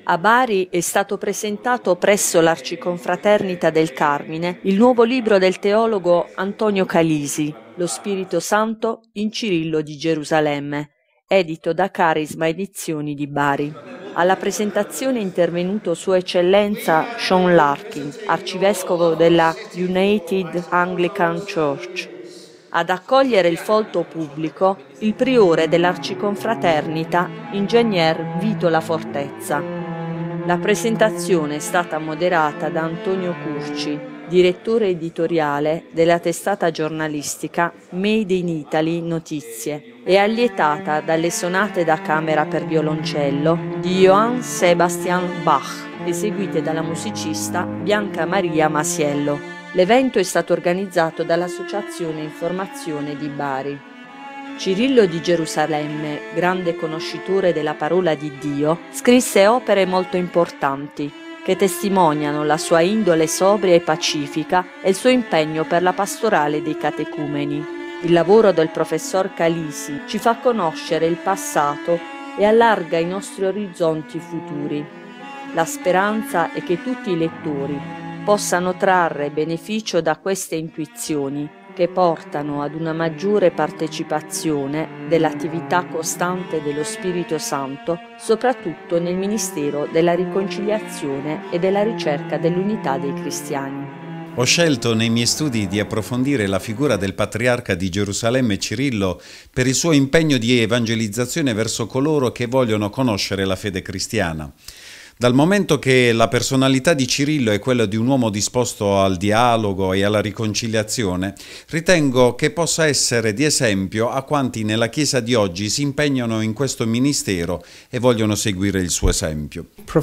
A Bari è stato presentato presso l'Arciconfraternita del Carmine il nuovo libro del teologo Antonio Calisi, Lo Spirito Santo in Cirillo di Gerusalemme, edito da Carisma Edizioni di Bari. Alla presentazione è intervenuto Sua Eccellenza Sean Larkin, arcivescovo della United Anglican Church. Ad accogliere il folto pubblico il priore dell'Arciconfraternita, Ingegner Vito La Fortezza. La presentazione è stata moderata da Antonio Curci, direttore editoriale della testata giornalistica Made in Italy Notizie, e allietata dalle sonate da camera per violoncello di Johann Sebastian Bach, eseguite dalla musicista Bianca Maria Masiello. L'evento è stato organizzato dall'Associazione Informazione di Bari. Cirillo di Gerusalemme, grande conoscitore della parola di Dio, scrisse opere molto importanti che testimoniano la sua indole sobria e pacifica e il suo impegno per la pastorale dei catecumeni. Il lavoro del professor Calisi ci fa conoscere il passato e allarga i nostri orizzonti futuri. La speranza è che tutti i lettori possano trarre beneficio da queste intuizioni che portano ad una maggiore partecipazione dell'attività costante dello Spirito Santo, soprattutto nel ministero della riconciliazione e della ricerca dell'unità dei cristiani. Ho scelto nei miei studi di approfondire la figura del patriarca di Gerusalemme Cirillo per il suo impegno di evangelizzazione verso coloro che vogliono conoscere la fede cristiana. Dal momento che la personalità di Cirillo è quella di un uomo disposto al dialogo e alla riconciliazione, ritengo che possa essere di esempio a quanti nella Chiesa di oggi si impegnano in questo ministero e vogliono seguire il suo esempio.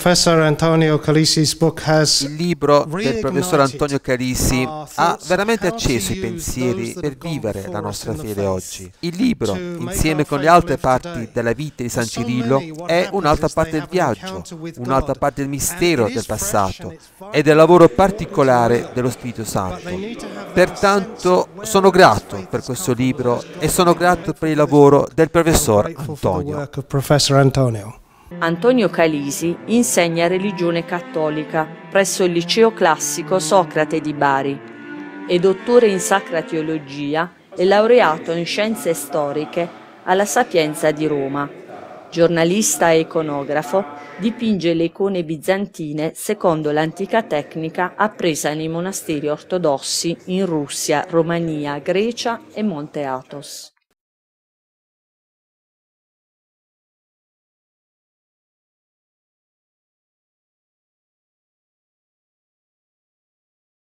Il libro del professor Antonio Calisi ha veramente acceso i pensieri per vivere la nostra fede oggi. Il libro, insieme con le altre parti della vita di San Cirillo, è un'altra parte del viaggio, un'altra parte del mistero del passato e del lavoro particolare dello Spirito Santo. Pertanto sono grato per questo libro e sono grato per il lavoro del professor Antonio. Antonio Calisi insegna religione cattolica presso il Liceo Classico Socrate di Bari. È dottore in Sacra Teologia e laureato in Scienze Storiche alla Sapienza di Roma. Giornalista e iconografo, dipinge le icone bizantine secondo l'antica tecnica appresa nei monasteri ortodossi in Russia, Romania, Grecia e Monte Athos.